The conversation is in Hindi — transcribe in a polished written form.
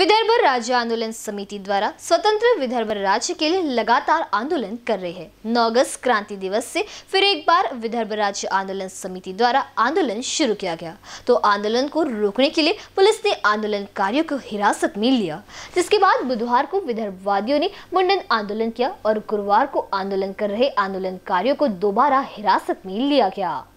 विदर्भ राज्य आंदोलन समिति द्वारा स्वतंत्र विदर्भ राज्य के लिए लगातार आंदोलन कर रहे हैं। 9 अगस्त क्रांति दिवस से फिर एक बार विदर्भ राज्य आंदोलन समिति द्वारा आंदोलन शुरू किया गया, तो आंदोलन को रोकने के लिए पुलिस ने आंदोलनकारियों को हिरासत में लिया, जिसके बाद बुधवार को विदर्भवादियों ने मुंडन आंदोलन किया और गुरुवार को आंदोलन कर रहे आंदोलनकारियों को दोबारा हिरासत में लिया गया।